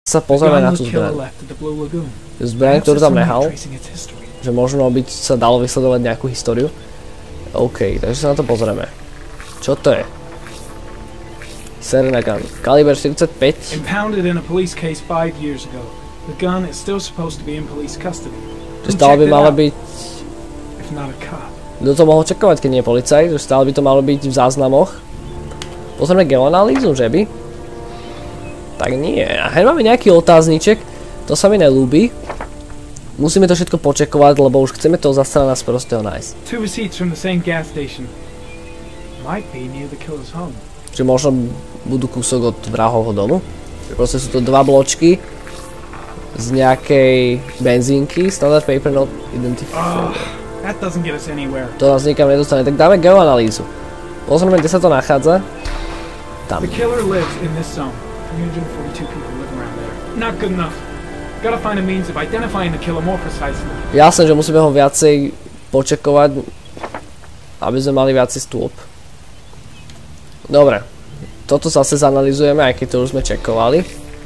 sa pozrieme na tú zbraň. Zbraň, ktorú tam nehal, že možno by sa dalo vysledovať nejakú históriu. OK, takže sa na to pozrieme. Čo to je? Serena gun. Kaliber 45. Impounded in a police case 5 years ago. The gun is still supposed to be in police custody. Že stále by mala byť... If not a cop. Kto to mohol čakovať, keď nie je policajt? Že stále by to malo byť v záznamoch? Pozrieme geoanalýzu, že by? Tak nie. A hej, máme nejaký otázniček. To sa mi neľúbi. Musíme to všetko počekovať, lebo už chceme toho zastrana z prostého nájsť. Two receipts from the same gas station. Might be near the killer's home. Čiže možno budú kúsok od vrahovho domu. Proste sú to dva bločky z nejakej benzínky. Standard paper not identified. That doesn't get us anywhere. To nás nikam nedostane. Tak dáme geoanalýzu. Pozrieme, kde sa to nachádza. Tam. The killer lives in this zone. 342 people live around there. Not good enough. Gotta find a means of identifying the killer more precisely. Jasné, že musíme ho viacej počekovať, aby sme mali viacej stôp. Dobre. Toto zase zanalizujeme, aj keď to už sme čekovali.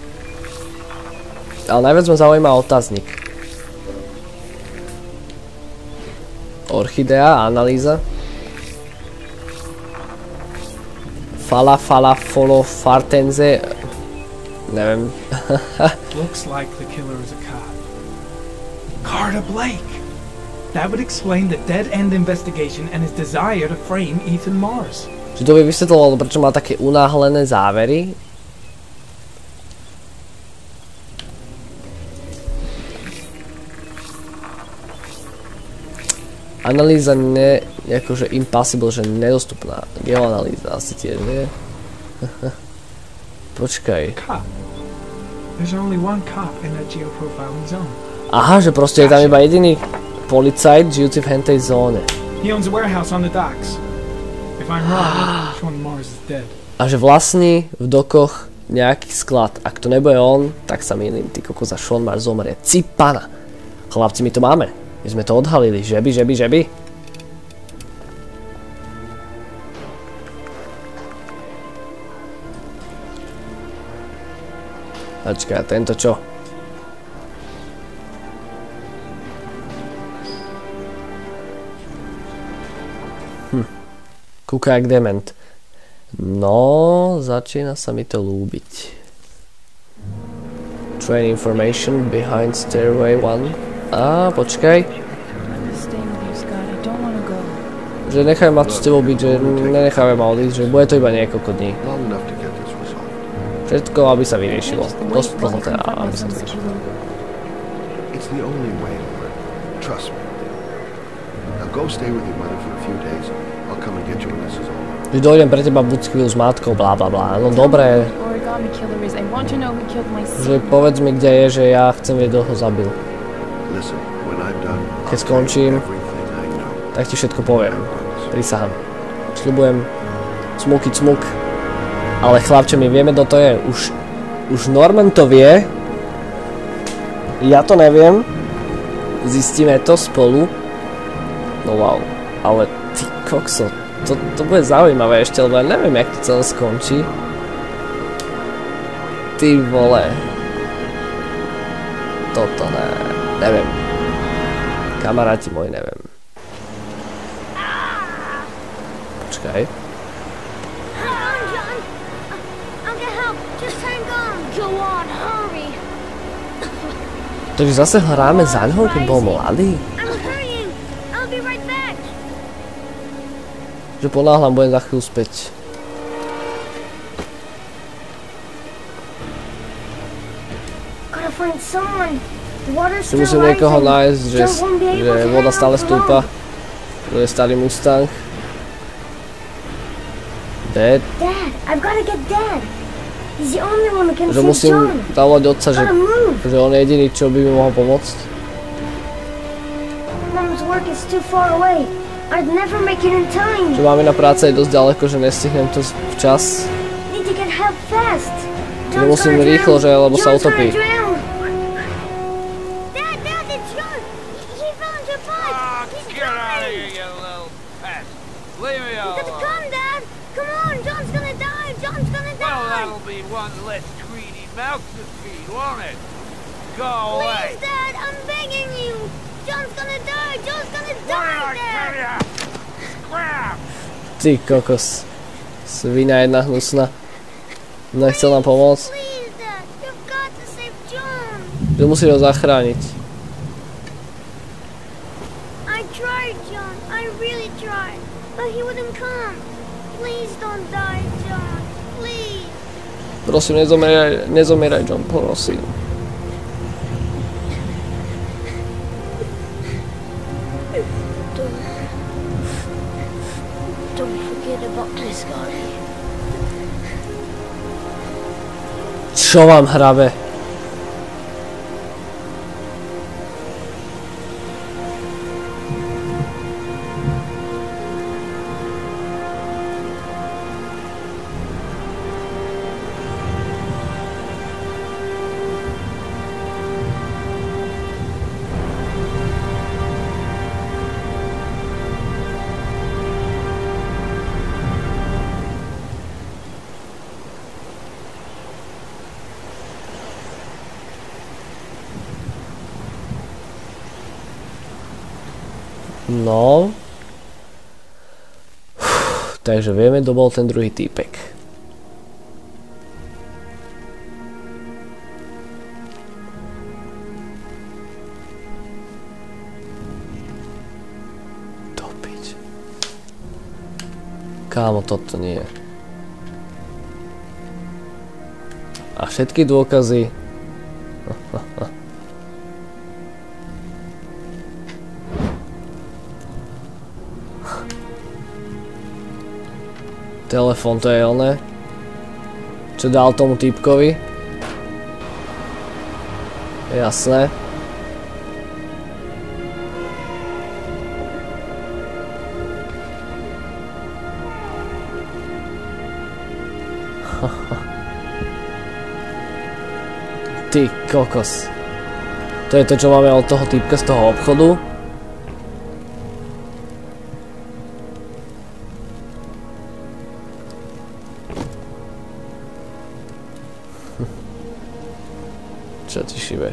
Ale najviac ma zaujíma otáznik. Orchidea, analýza. Folo, fartenze. Neviem. Looks like the killer is a cop. Carter Blake! That would explain the dead-end investigation and his desire to frame Ethan Mars. Čiže to by vysvetľovalo, prečo má také unáhlené závery. Analýza akože impossible, že nedostupná. Geoanalýza asi tiež nie. Počkaj. Aha, že proste je tam iba jediný policajt žijúci v hentej zóne. A že vlastní v dokoch nejaký sklad. Ak to nebude on, tak sa mýlim. Ty kokos, a Sean Mars zomrie. Cipana! Chlapci, my to máme. My sme to odhalili. Žeby. Počkaj, a tento čo? Kúka jak dement. No, začína sa mi to ľúbiť. Train information behind stairway 1. Á, počkaj. Že nechaj ma tu s tebou byť, že nenecháme ma odísť, že bude to iba niekoľko dní. Všetko, aby sa vyriešilo. Dosť dlho teda, aby sa to vyriešilo. Že dojdem pre teba buď chvíľu s matkou, blablabla. No dobré. Že povedz mi, kde je, že ja chcem vedieť, kto ho zabil. Keď skončím, tak ti všetko poviem. Prisahám. Sľubujem. Smuky cmuk. Ale chlapče, my vieme, kto to je. Už Norman to vie. Ja to neviem. Zistíme to spolu. No wow. Ale ty kokso. To bude zaujímavé ešte, lebo ja neviem, jak to celé skončí. Ty vole. Toto ne. Neviem. Kamaráti moji, neviem. Počkaj. Takže zase hráme za ňou, keď bol mladý? Že ponáhľam, budem za chvíľu späť. Že musím niekoho nájsť, že voda stále stúpa. To je starý Mustang. Dad? Že musím zavolať otca, že on je jediný, čo by mi mohol pomôcť. Že máme na práce aj dosť ďaleko, že nestihnem to včas. Že musím rýchlo, lebo sa utopí. won't it? Go away! Please, Dad, I'm begging you! John's gonna die! John's gonna What did die, I tell Dad! ya? Scram! Ty kokos. Svina jedna hnusná. Nechcel nám pomôcť. Please, Dad, you've got to save John! Že musí ho zachrániť. I tried, John. I really tried. But he wouldn't come. Please don't die, John. Please. Prosím, nezomieraj, John, prosím. Don't forget about this guy. Čo vám hrabe? No. Takže vieme, kto bol ten druhý týpek. Dopiť. Kámo, toto nie je. A všetky dôkazy. Telefón, to je oné. Čo dal tomu týpkovi? Jasné. Ty kokos. To je to, čo máme od toho týpka z toho obchodu. Čo ti šibe?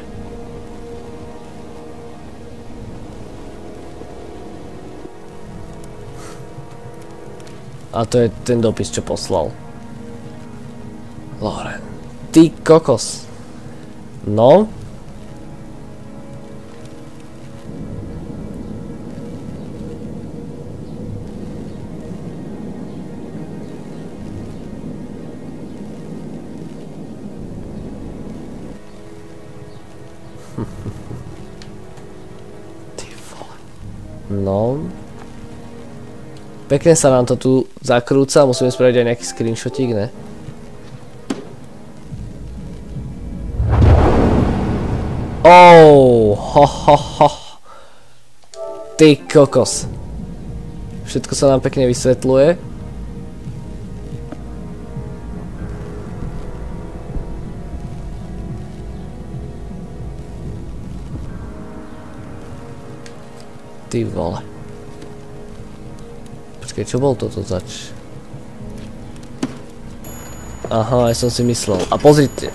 A to je ten dopis, čo poslal. Loren. Ty kokos. No? No. Pekne sa nám to tu zakrúca, musíme spraviť aj nejaký screenshotík, ne? Ho. Ty kokos. Všetko sa nám pekne vysvetľuje. Ty vole. Počkej, čo bol toto zač? Aha, ja som si myslel. A pozrite.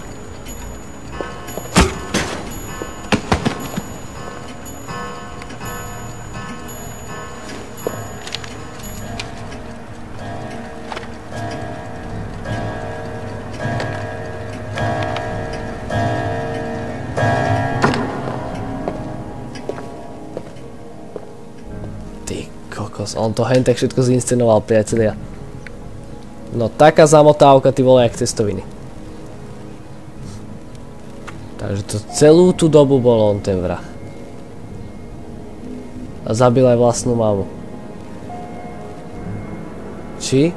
On to hentek všetko zinscenoval, priatelia. No taká zamotávka, ty vole, jak cestoviny. Takže to celú tú dobu bol on ten vrah. A zabil aj vlastnú mamu. Či?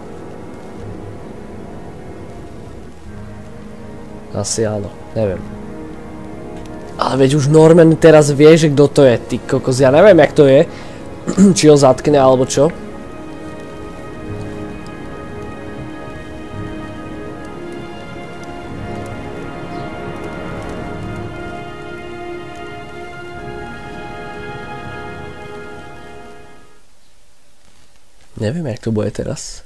Asi áno, neviem. Ale veď už Norman teraz vie, že kto to je, ty kokos, ja neviem, jak to je. Či ho zatkne, alebo čo? Neviem, jak to bude teraz.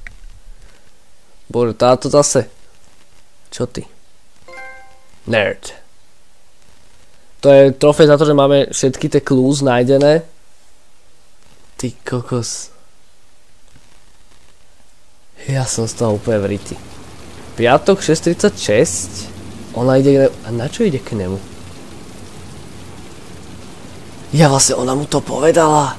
Bože, táto zase. Čo ty? Nerd. To je trofej za to, že máme všetky tie clues nájdené. Ty kokos. Ja som z toho úplne vrytý. Piatok 6:36. Ona ide k nemu. A na čo ide k nemu? Ja vlastne ona mu to povedala.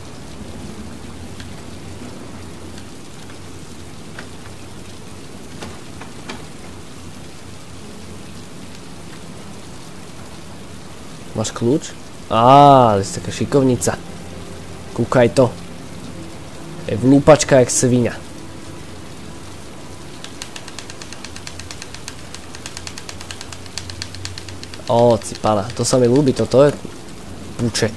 Máš kľúč? Á, si taká šikovnica. Kúkaj to. Je vlúpačka jak sviňa. Ó, cipana, to sa mi ľúbi, toto je púče.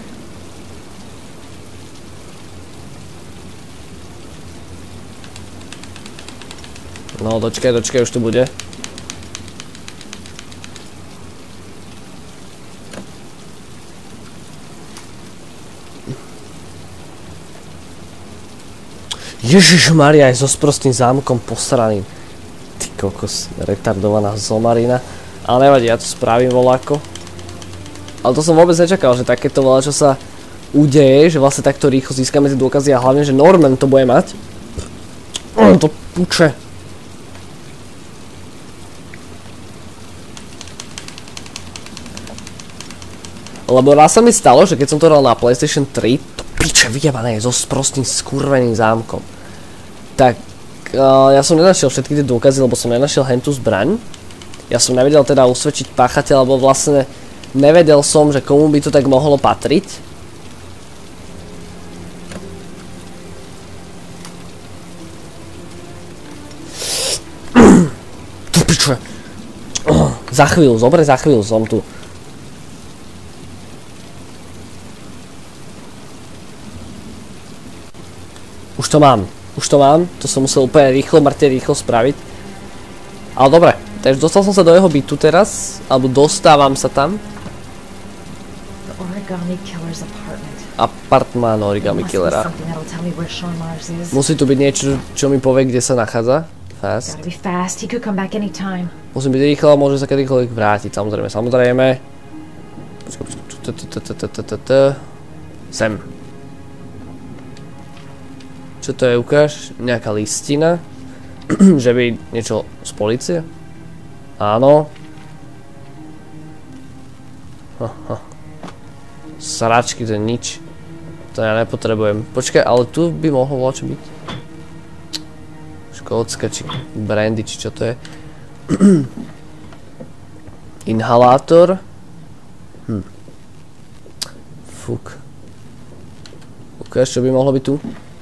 No, dočkaj, už to bude. Ježišmaria, aj so sprostým zámkom posraným. Ty kokos, retardovaná zomarina. Ale nevadí, ja to spravím voľako. Ale to som vôbec nečakal, že takéto voľa, čo sa udeje, že vlastne takto rýchlo získame tie dôkazy a hlavne, že Norman to bude mať. To puče. Lebo raz sa mi stalo, že keď som to hral na PlayStation 3, to piče vyjebané je so sprostým skurveným zámkom. Tak ja som nenašiel všetky tie dôkazy, lebo som nenašiel hentú zbraň. Ja som nevedel teda usvedčiť páchateľa, lebo vlastne nevedel som, že komu by to tak mohlo patriť. Tu piče. Za chvíľu, dobre, za chvíľu som tu. Už to mám, to som musel úplne rýchlo spraviť. Ale dobre, takže dostal som sa do jeho bytu teraz, alebo dostávam sa tam. Apartmán Origami Killera. Musí tu byť niečo, čo mi povie, kde sa nachádza. Fast. Musím byť rýchlo, môže sa kedykoľvek vrátiť, samozrejme. Sem. Čo to je, ukáž? Nejaká listina? Že by niečo z polície? Áno. Sračky, to je nič. To ja nepotrebujem. Počkaj, ale tu by mohlo čo byť. Škótska, či brandy, či čo to je. Inhalátor. Fuk. Ukáž, čo by mohlo byť tu?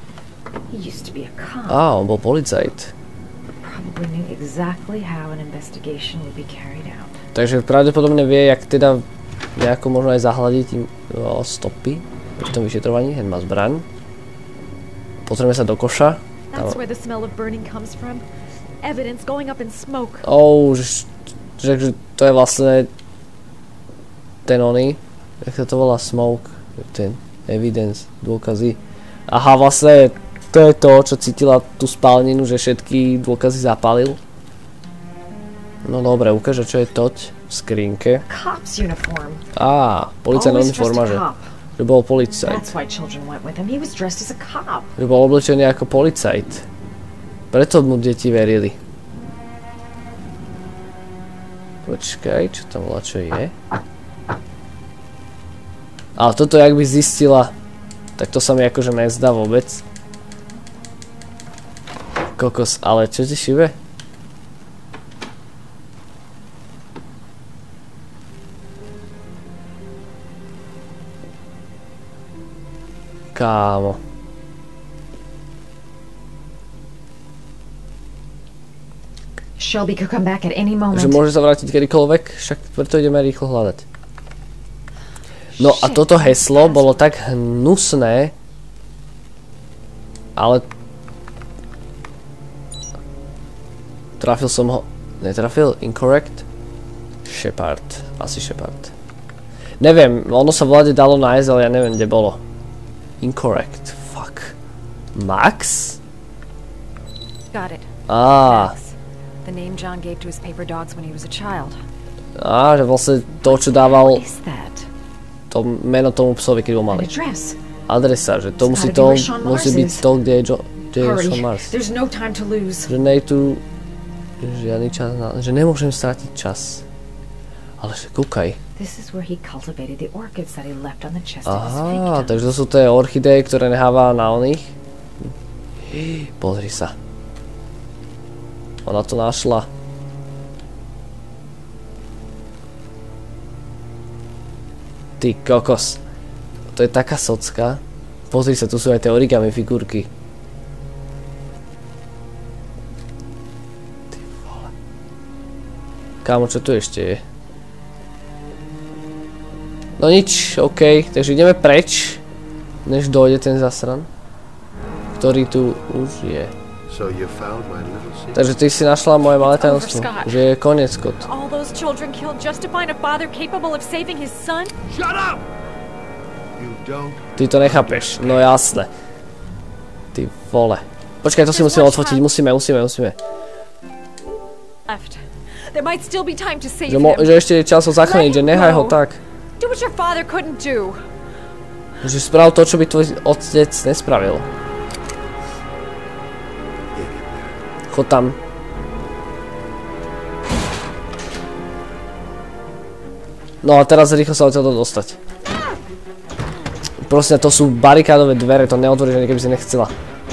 Á, on bol policajt. Takže pravdepodobne vie, jak teda nejako možno aj zahľadiť stopy pri tom vyšetrovaní. Hen má zbraň. Pozrieme sa do koša. Že to je vlastne ten oný, jak sa to volá, smoke, ten evidence, dôkazy. Aha, vlastne to je to, čo cítila tú spálninu, že všetky dôkazy zapálil. No dobre, ukáže, čo je toť v skrinke. Á, policajná uniforma, že bol policajt. Že bol oblečený ako policajt. Preto mu deti verili. Počkaj, čo tam volá, čo je? Ale toto, jak by zistila, tak to sa mi akože nezdá vôbec. Kokos, ale čo ti šibe? Kámo. Shelby could come back at any moment. Že môže sa vrátiť kedykoľvek, však preto ideme rýchlo hľadať. No a toto heslo bolo tak hnusné, ale trafil som ho, netrafil, incorrect, Shepard, asi Shepard. Neviem, ono sa vláde dalo nájsť, ale ja neviem, kde bolo. Incorrect, fuck. Max? Got it. Max. The name John gave to his paper dogs when he was a child. Že vlastne to, čo dával... What is that? to meno tomu psovi, keď bol An malý. address. Adresa, že to musí byť to, kde je Sean Mars. There's no time to lose. Že nie je tu žiadny čas, že nemôžem strátiť čas. Ale že kúkaj. This is where he cultivated the orchids that he left on the chest of his Aha, victim. takže to sú tie orchidee, ktoré necháva na oných. Pozri sa. Ona to našla. Ty kokos. To je taká socka. Pozri sa, tu sú aj tie origami figurky. Ty vole. Kámo, čo tu ešte je? No nič, okej, takže ideme preč, než dojde ten zasran, ktorý tu už je. Takže ty si našla moje malé tajomstvo, že je koniec, Scott. All those children killed just to find a father capable of saving his son? Shut up! Ty to nechápeš, no jasné. Ty vole. Počkaj, to si musíme odfotiť, musíme. Left. There might still be time to save Že ešte je čas ho zachrániť, že nehaj ho tak. Do what your father couldn't do. Že sprav to, čo by tvoj otec nespravil. Chod tam. No a teraz rýchlo sa odtiaľto dostať. Prosím, to sú barikádové dvere, to neotvoríš ani keby si nechcela.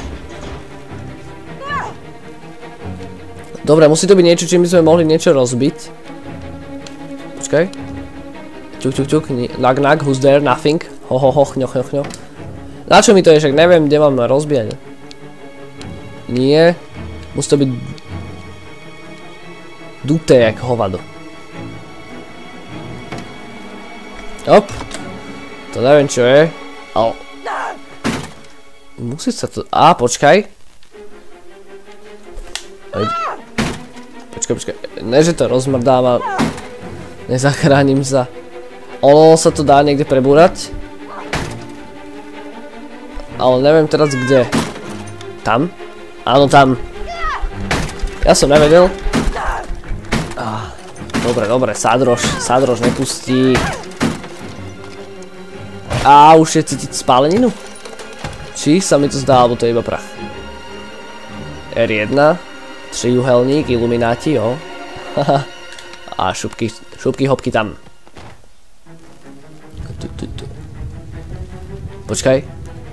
Dobre, musí to byť niečo, čím by sme mohli niečo rozbiť. Počkaj. Ťuk, knock, who's there, nothing. Ho, chňo. Na čo mi to je, však neviem, kde mám rozbíjať. Nie. Musí to byť duté, jak hovado. Op. To neviem, čo je. Au. Musí sa to... Á, počkaj. Počkaj. Ne, že to rozmrdám a... Nezachránim sa. Ono sa to dá niekde prebúrať. Ale neviem teraz kde. Tam? Áno, tam. Ja som nevedel. Dobre, sádrož nepustí. Á, už je cítiť spáleninu? Či sa mi to zdá, alebo to je iba prach. R1, trijuhelník, ilumináti, jo. A šupky, hopky tam. Počkaj.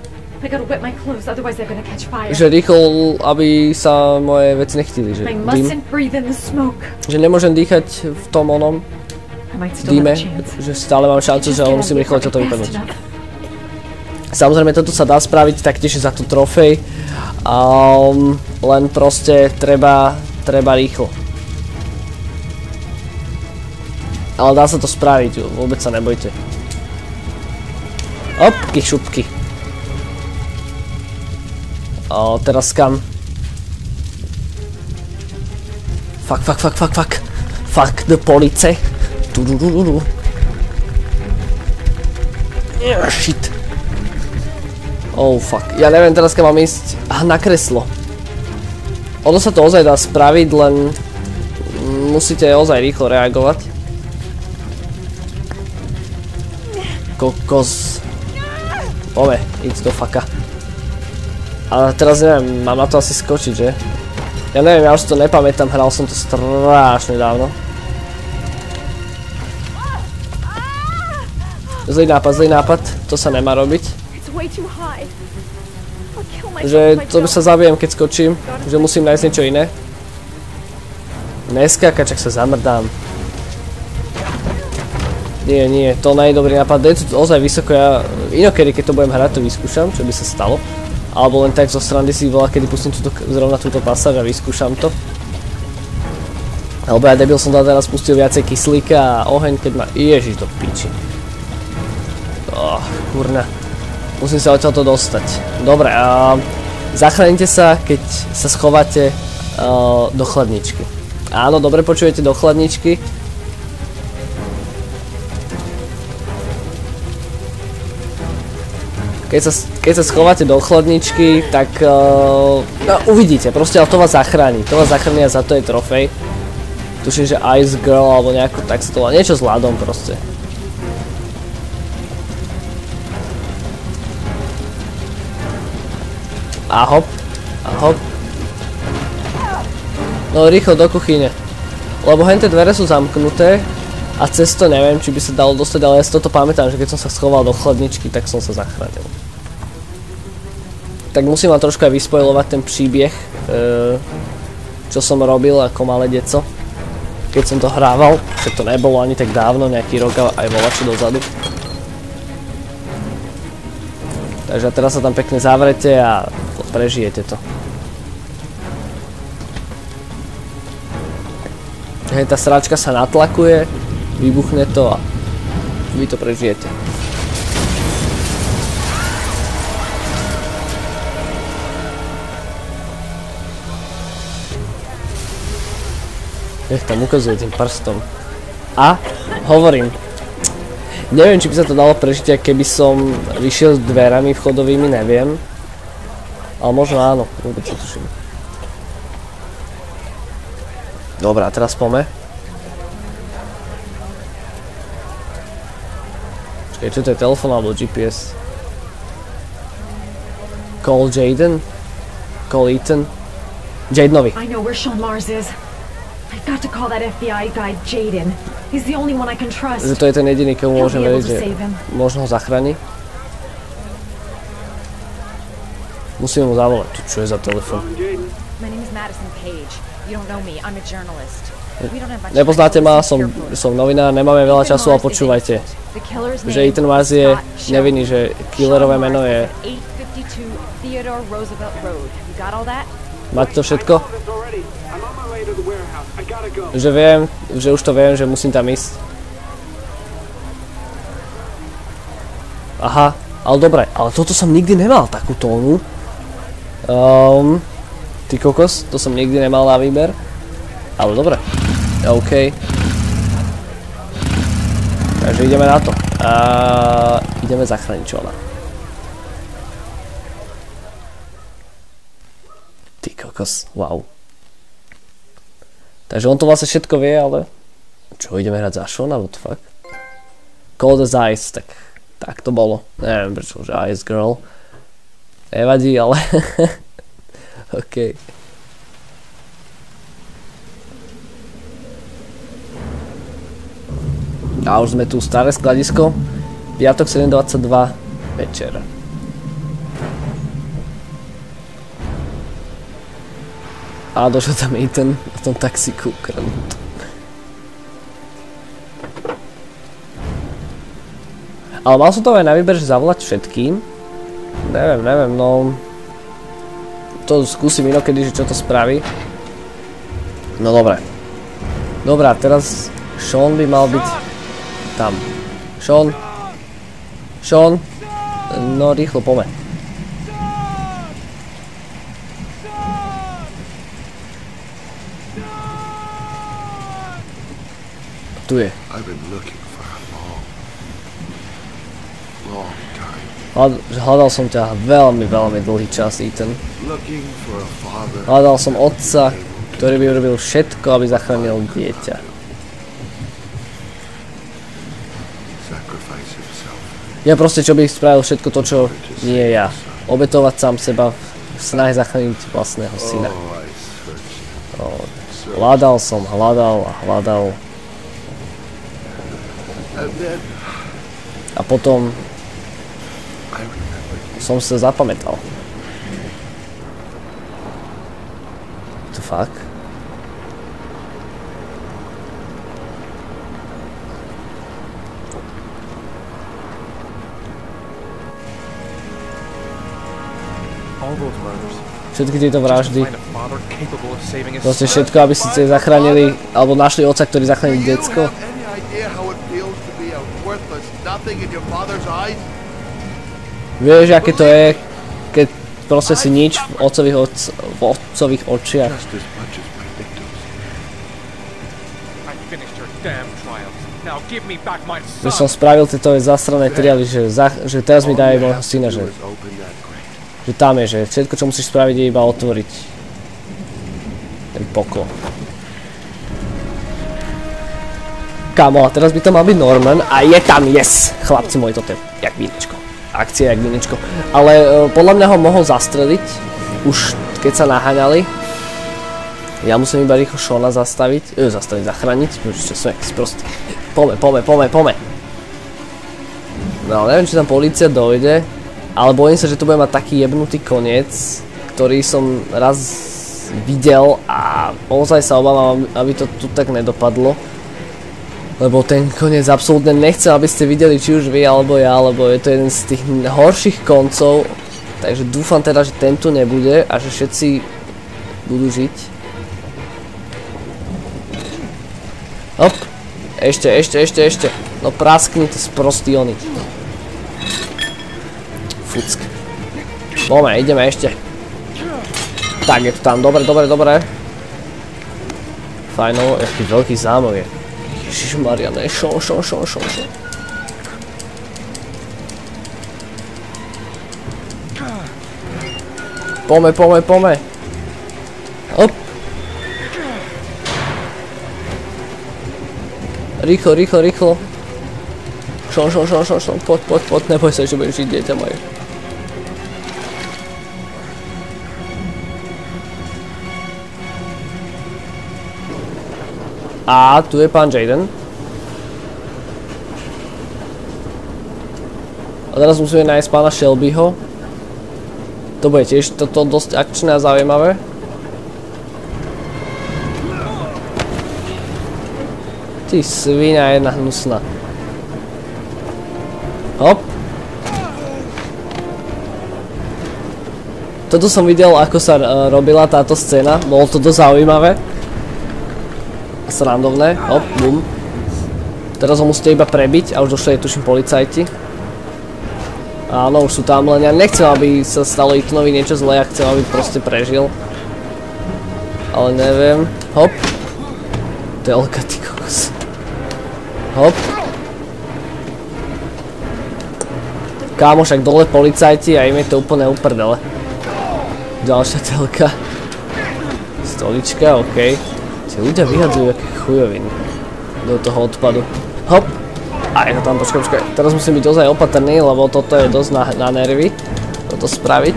Že rýchlo, aby sa moje veci nechtili, že dým. Že nemôžem dýchať v tom onom díme, že stále mám šancu, že musím rýchlo toto vypadnúť. Samozrejme, toto sa dá spraviť taktiež za tú trofej, len proste treba rýchlo. Ale dá sa to spraviť, vôbec sa nebojte. Opky, šupky. Teraz kam? Fuck the police. Shit. Oh fuck. Ja neviem teraz kam mám ísť. Aha, na kreslo. Ono sa to ozaj dá spraviť, len musíte ozaj rýchlo reagovať. Kokos. Pome, íď do faka. Ale teraz neviem, mám na to asi skočiť, že? Ja neviem, ja už to nepamätám, hral som to strašne dávno. Zlý nápad, to sa nemá robiť. Že to by sa zabijem, keď skočím, že musím nájsť niečo iné. Neskákať, čak sa zamrdám. Nie, to nie je dobrý nápad, je tu ozaj vysoko, ja inokedy, keď to budem hrať, to vyskúšam, čo by sa stalo. Alebo len tak zo strany si volá, kedy pustím zrovna túto pasáž a vyskúšam to. Alebo ja debil som tam teraz pustil viacej kyslíka a oheň, keď ma... Ježiš, to piči. Kurna. Musím sa odtiaľto dostať. Dobre, zachránite sa, keď sa schováte do chladničky. Áno, dobre počujete, do chladničky. Keď sa schováte do chladničky, tak uvidíte, proste, ale to vás zachráni. To vás zachráni a za to je trofej. Tuším, že Ice Girl alebo nejako tak sa to volá. Niečo s ľadom proste. A hop. A hop. No rýchlo do kuchyne. Lebo henté dvere sú zamknuté a cez to neviem, či by sa dalo dostať, ale ja si toto pamätám, že keď som sa schoval do chladničky, tak som sa zachránil. Tak musím vám trošku aj vyspojovať ten príbeh, čo som robil ako malé deco, keď som to hrával, že to nebolo ani tak dávno, nejaký rok aj volačo dozadu. Takže teraz sa tam pekne zavrete a prežijete to. Hej, tá sračka sa natlakuje, vybuchne to a vy to prežijete. Nech tam ukazuje tým prstom. A hovorím, neviem, či by sa to dalo prežiť, keby som vyšiel s dverami vchodovými, neviem. Ale možno áno, vôbec netuším. Dobrá, teraz poďme. Počkej, čo to je, telefón alebo GPS? Call Jaden? Call Ethan? Jadenovi. I know where Sean Mars is. I've got to call that FBI guy, Jaden. He's the only one I can trust. Že to je ten jediný, komu môžem veriť, že možno ho zachrániť. Musíme mu zavolať. Čo je za telefón? My name is Madison Page. You don't know me. I'm a journalist. We don't have much. Nepoznáte ma, som novinár, nemáme veľa času, ale počúvajte. Že Ethan Mars je nevinný, že killerové meno je... 852 Theodore Roosevelt Road. You got all that? Máte to všetko? Že viem, že už to viem, že musím tam ísť. Aha, ale dobre, ale toto som nikdy nemal, takú tónu. Ty kokos, to som nikdy nemal na výber. Ale dobre, OK. Takže ideme na to. Ideme zachrániť Johna. Ty kokos, wow. Takže on to vlastne všetko vie, ale... Čo, ideme hrať za Shona, what the fuck? Cold as Ice, tak to bolo. Neviem prečo, že Ice Girl. Nevadí, ale... OK. A už sme tu, staré skladisko. Piatok 7:22 večer. A došiel tam Ethan na tom taxíku ukradnúť. Ale mal som to aj na výber, že zavolať všetkým. Neviem, no... To skúsim inokedy, že čo to spraví. No dobre. Dobrá, teraz Sean by mal byť tam. Sean. No rýchlo, poďme. Tu je. Hľadal som ťa veľmi dlhý čas, Ethan. Hľadal som otca, ktorý by urobil všetko, aby zachránil dieťa. Ja proste, čo by spravil všetko to, čo nie ja. Obetovať sám seba v snahe zachrániť vlastného syna. Hľadal som, hľadal. A potom som sa zapamätal. To fakt? Všetky tieto vraždy. Proste všetko, aby ste zachránili, alebo našli otca, ktorý zachránil decko. Vieš, aké to je, keď proste si nič v otcových očiach. Že som spravil tieto zasrané triály, že teraz mi dajú môjho syna, že tam je, že všetko, čo musíš spraviť, je iba otvoriť ten poklon. Kámo, a teraz by to mal byť Norman a je tam, yes! Chlapci moji, toto je jak vínečko. Akcia jak vínečko. Ale podľa mňa ho mohol zastreliť. už keď sa naháňali. Ja musím iba rýchlo Shona zastaviť, zachrániť, čo som jaký sprostý. Pome. No, neviem, či tam polícia dojde, ale bojím sa, že to bude mať taký jebnutý koniec, ktorý som raz videl a ozaj sa obávam, aby to tu tak nedopadlo. Lebo ten koniec absolútne nechcem, aby ste videli, či už vy alebo ja, lebo je to jeden z tých horších koncov. Takže dúfam teda, že ten tu nebude a že všetci budú žiť. Hop. Ešte. No praskni ty sprostý oni. Fuck. Dobre, ideme ešte. Tak, je to tam, dobre. Fajno, jaký veľký zámok je. Ježišmaria, ne, Sean. Pome. Hop. Rýchlo. Sean, poď, neboj sa, že budeš žiť, dieťa moje. A tu je pán Jaden. A teraz musíme nájsť pána Shelbyho. To bude tiež toto dosť akčné a zaujímavé. Ty svinia jedna hnusná. Hop. Toto som videl, ako sa robila táto scéna. Bolo to dosť zaujímavé. Srandovné. Hop, bum. Teraz ho musíte iba prebiť a už došli, tuším, policajti. Áno, už sú tam, len ja nechcem, aby sa stalo Ethanovi niečo zlé, ja chcem, aby proste prežil. Ale neviem. Hop. Telka, ty kokos. Hop. Kámo, však dole policajti a im je to úplne uprdele. Ďalšia telka. Stolička, okej. Tí ľudia vyhadzujú aké chujoviny do toho odpadu. Hop. A je to tam, počkaj. Teraz musím byť ozaj opatrný, lebo toto je dosť na nervy. Toto spraviť.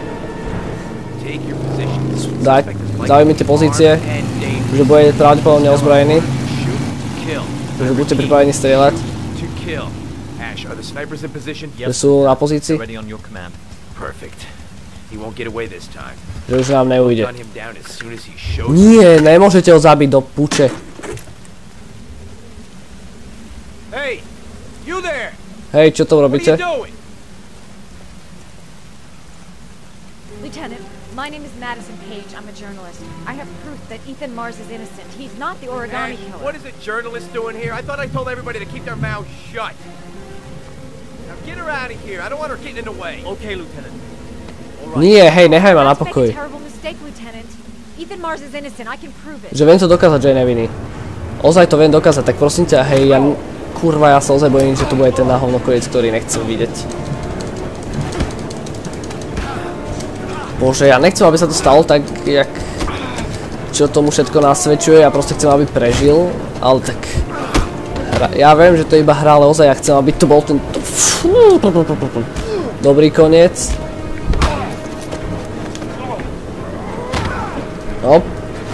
Zaujímite pozície, že budete pravdepodobne ozbrojený. Takže buďte pripravení strieľať. Že sú na pozícii. Že už nám neujde. Nie, nemôžete ho zabiť do puče. Hej, čo to robíte? Lieutenant, my name is Madison Page. I'm a journalist. I have proof that Ethan Mars is innocent. He's not the origami killer. What is a journalist doing here? I thought I told everybody to keep their mouths shut. Now get her out of here. I don't want her getting in the way. Okay, Lieutenant. Nie, hej, nechaj ma na pokoji. Že viem to dokázať, že je nevinný. Ozaj to viem dokázať, tak prosím ťa, hej, kurva, ja sa ozaj bojím, že to bude ten náhovnokojec, ktorý nechcem vidieť. Bože, ja nechcem, aby sa to stalo tak, jak čo tomu všetko nasvedčuje, ja proste chcem, aby prežil, ale tak... Ja viem, že to je iba hra, ale ozaj ja chcem, aby to bol ten... Dobrý koniec. Hop.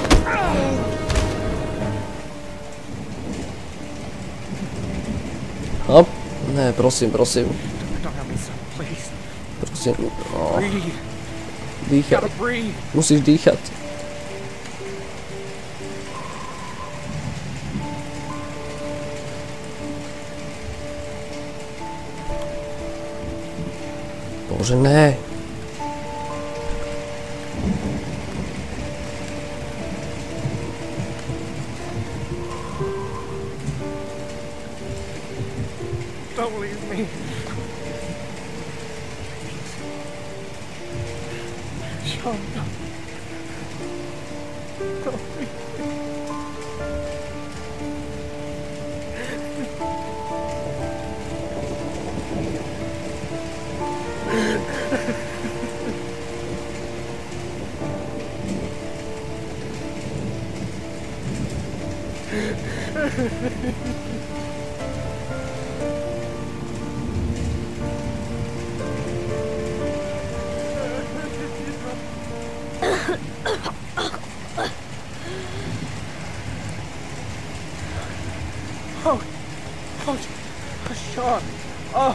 Hop. Ne, prosím. Prosím. Dýchať. Musíš dýchať. Bože, ne. Don't leave me. Sean, don't leave me. Sean. Oh.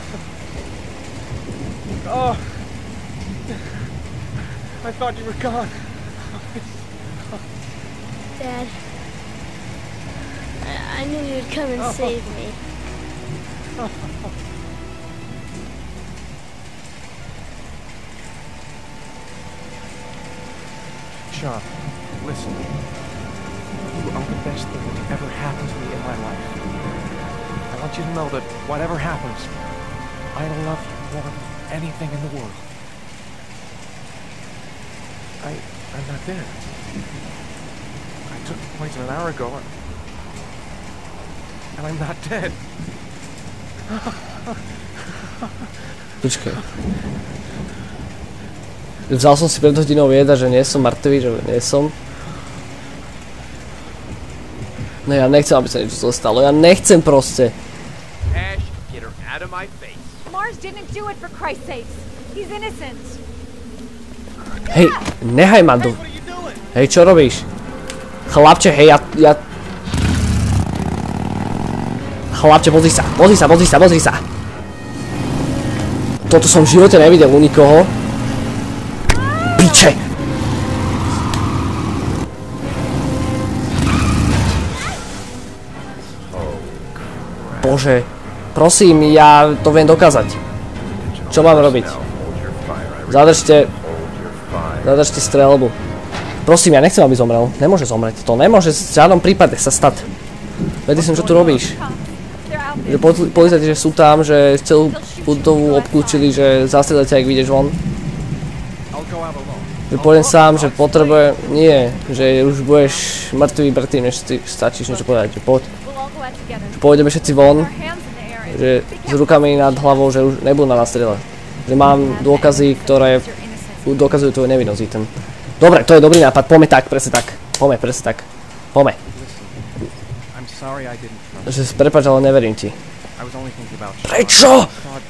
Oh. I thought you were gone. Dad, I knew you'd come and save me. Sean, listen. You are the best thing that ever happened to me in my life. I want you to know that whatever happens, I love you more than anything in the world. I'm not dead. I took the poison an hour ago, and I'm not dead. Počkaj. Vzal som si pred hodinou vieda, že nie som mŕtvý, že nie som. No ja nechcem, aby sa niečo stalo. Ja nechcem proste. Ash, get her out of my face. Mars didn't do it for Christ's sakes. He's innocent. Hej, nehaj ma do... Hej, čo robíš? Chlapče, hej, ja... Chlapče, pozri sa. Toto som v živote nevidel u nikoho. Piče! Bože, prosím, ja to viem dokázať. Čo mám robiť? Zadržte strelbu. Prosím, ja nechcem, aby zomrel. Nemôže zomrieť. To nemôže v žiadnom prípade sa stať. Vedel som, čo tu robíš. Že policajti, že sú tam, že celú budovu obklúčili, že zastrieľate, ak vyjdeš von. Že pôjdem sám, že potrebujem... Nie, že už budeš mŕtvý predtým, než si stačíš niečo povedať. Že poď. Že pôjdeme všetci von. Že s rukami nad hlavou, že už nebudú na nás strieľať. Že mám dôkazy, ktoré dokazujú tvoju nevinnosť, Ethan. Dobre, to je dobrý nápad. Poďme tak, presne tak. Poďme. Že prepáč, ale neverím ti. Prečo?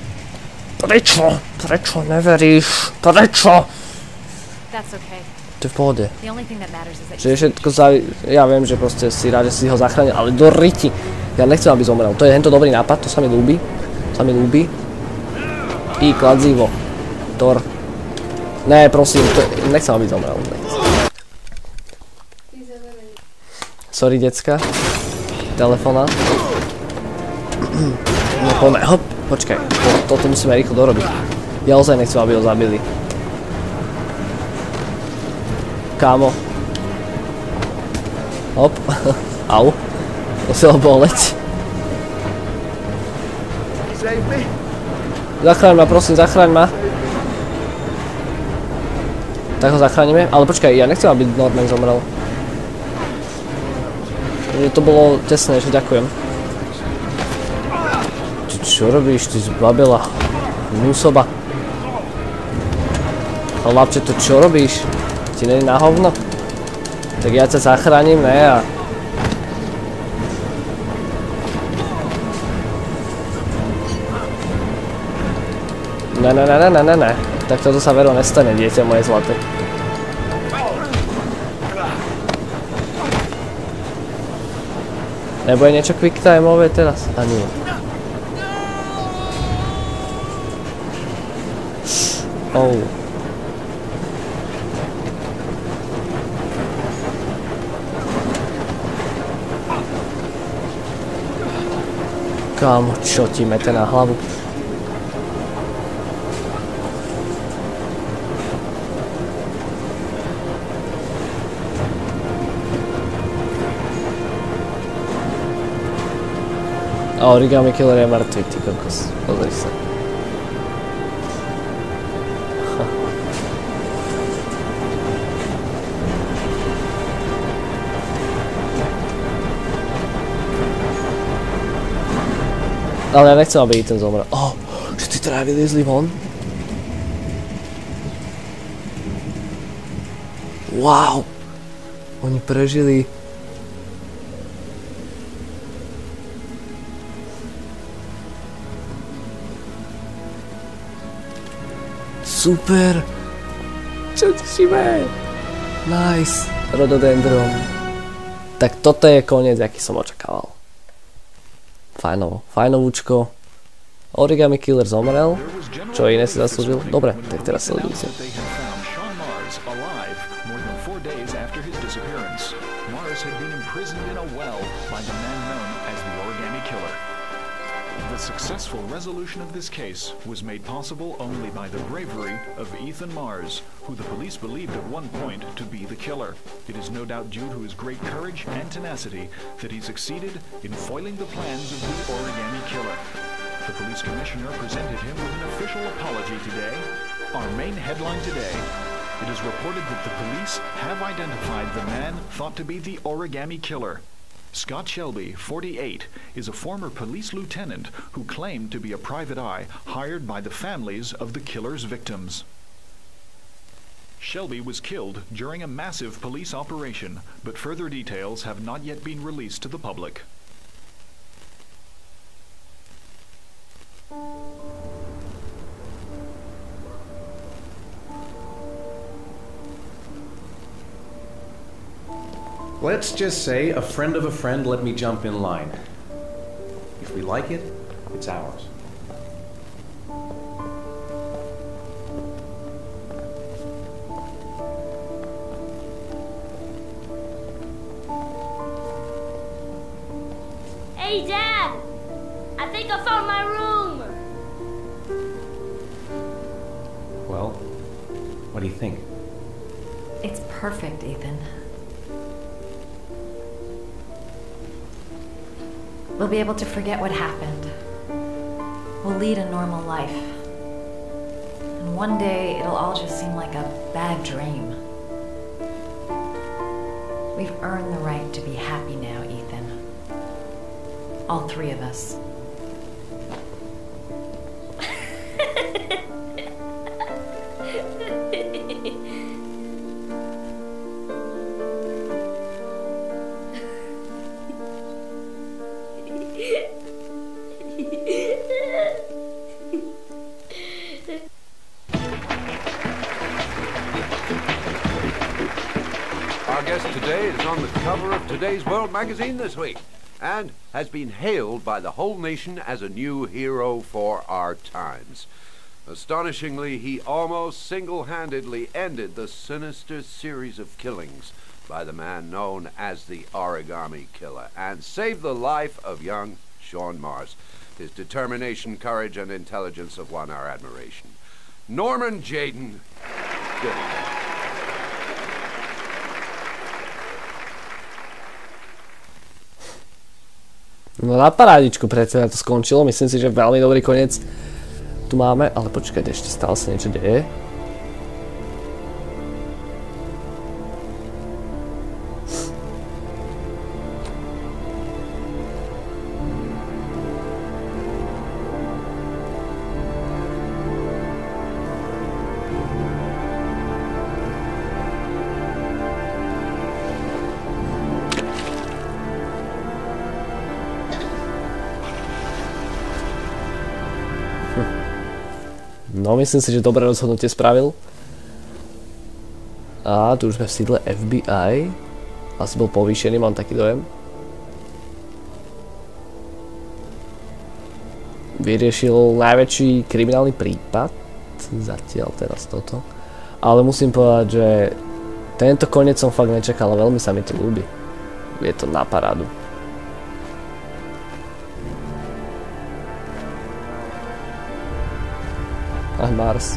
Prečo neveríš? Prečo? To je v pohode. Že je všetko ja viem, že proste si rád, že si ho zachránil, ale do riti. Ja nechcem, aby zomrel. To je tento dobrý nápad, to sa mi ľúbi. I kladzivo. Thor. Ne, prosím, nechcem, aby zomrel. Sorry, decka. Telefóna. No poďme, hop, počkaj. Toto musíme rýchlo dorobiť. Ja ozaj nechcem, aby ho zabili. Kámo. Hop. Au. Muselo boleť. Zachráň ma, prosím, zachráň ma. Tak ho zachránime. Ale počkaj, ja nechcem, aby Norman zomrel. To bolo tesné, že ďakujem. Ty čo robíš, ty zbabela? Nusoba. Chlapče, to čo robíš? Ti není na hovno? Tak ja ťa zachránim, ne ja. Ne. Tak toto sa vero nestane, dieťa moje zlaté. Nebude niečo quicktimeové teraz? A nie. Oh. Kámo, čo ti mete na hlavu? A Origami Killer je mŕtvy, ty kokos. Pozri sa. Ale ja nechcem, aby Ethan zomrel. Že tí traja vyliezli von? Wow! Oni prežili... Super! Čo tešíme? Nice! Rhododendron. Tak toto je koniec, aký som očakával. Fajnovúčko. Origami Killer zomrel. Čo iné si zaslúžil? Dobre, tak teraz sledujte. Mars had been imprisoned in a well by the man known as the Origami Killer. The successful resolution of this case was made possible only by the bravery of Ethan Mars, who the police believed at one point to be the killer. It is no doubt due to his great courage and tenacity that he succeeded in foiling the plans of the Origami Killer. The police commissioner presented him with an official apology today. Our main headline today: it is reported that the police have identified the man thought to be the Origami Killer. Scott Shelby, 48, is a former police lieutenant who claimed to be a private eye hired by the families of the killer's victims. Shelby was killed during a massive police operation, but further details have not yet been released to the public. Let's just say a friend of a friend let me jump in line. If we like it, it's ours. Hey, Dad! I think I found my room! Well, what do you think? It's perfect, Ethan. We'll be able to forget what happened. We'll lead a normal life. And one day, it'll all just seem like a bad dream. We've earned the right to be happy now, Ethan. All three of us. Our guest today is on the cover of Today's World magazine this week and has been hailed by the whole nation as a new hero for our times. Astonishingly, he almost single-handedly ended the sinister series of killings by the man known as the Origami Killer and saved the life of young Sean Mars. His determination, courage, and intelligence have won our admiration. Norman Jayden, good evening. No na parádičku, predsa to skončilo, myslím si, že veľmi dobrý koniec tu máme, ale počkajte, ešte stále sa niečo deje. No, myslím si, že dobré rozhodnutie spravil. A tu už sme v sídle FBI. Asi bol povýšený, mám taký dojem. Vyriešil najväčší kriminálny prípad. Zatiaľ teraz toto. Ale musím povedať, že tento koniec som fakt nečakal a veľmi sa mi to ľúbi. Je to na parádu. Mars.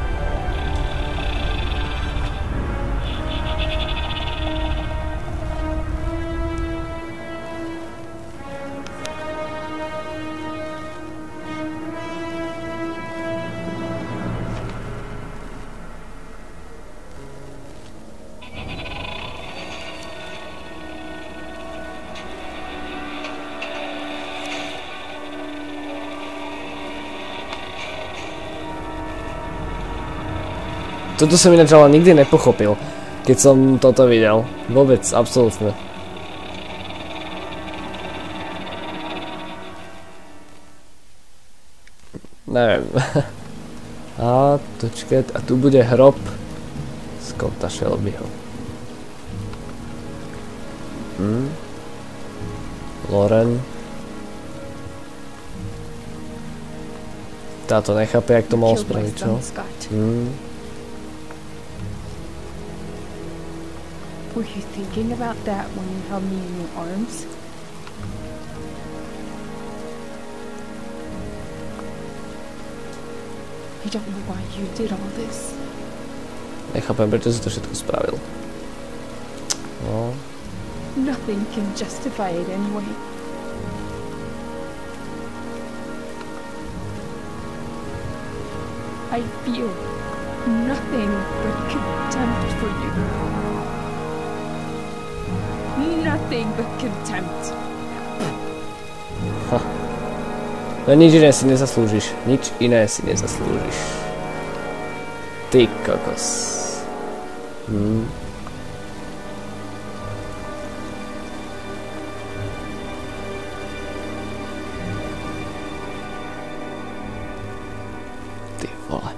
Toto som ináč ale nikdy nepochopil, keď som toto videl. Vôbec, absolútne. Neviem. A počkať, a tu bude hrob Scotta Shelbyho. Lauren. Táto nechápe, jak to mohol spraviť, čo? Were you thinking about that when you held me in your arms? I don't know why you did all this. Nechápem, prečo si to všetko spravil. No. Nothing can justify it anyway. I feel nothing but contempt for you. Nothing but contempt. Ha. No nič iné si nezaslúžiš. Nič iné si nezaslúžiš. Ty kokos. Ty vole.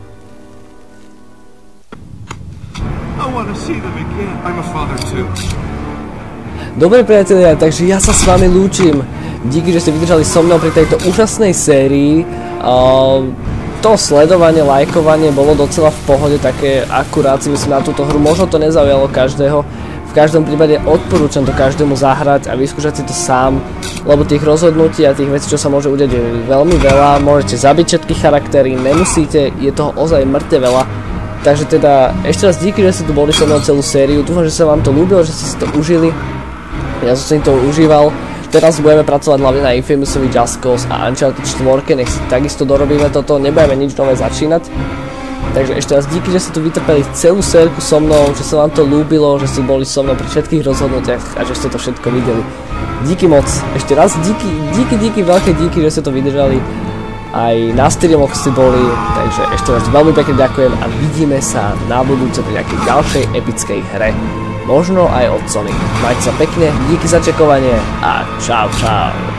I want to see them again. I'm a father too. Dobre priatelia, takže ja sa s vami lúčim. Díky, že ste vydržali so mnou pri tejto úžasnej sérii. To sledovanie, lajkovanie bolo docela v pohode, také akurát si myslím na túto hru. Možno to nezaujalo každého. V každom prípade odporúčam to každému zahrať a vyskúšať si to sám, lebo tých rozhodnutí a tých vecí, čo sa môže udiať, je veľmi veľa. Môžete zabiť všetky charaktery, nemusíte, je toho ozaj mŕte veľa. Takže teda ešte raz díky, že ste tu boli so mnou celú sériu. Dúfam, že sa vám to ľúbilo, že ste si to užili. Ja som si to užíval. Teraz budeme pracovať hlavne na Infamousovi, Just Cause a Uncharted 4, nech si takisto dorobíme toto, nebudeme nič nové začínať. Takže ešte raz díky, že ste tu vytrpeli celú sérku so mnou, že sa vám to ľúbilo, že ste boli so mnou pri všetkých rozhodnutiach a že ste to všetko videli. Díky moc, ešte raz díky, veľké díky, že ste to vydržali. Aj na streamoch ste boli, takže ešte raz veľmi pekne ďakujem a vidíme sa na budúce pri nejakej ďalšej epickej hre. Možno aj od Sony. Majte sa pekne, díky za čekovanie a čau.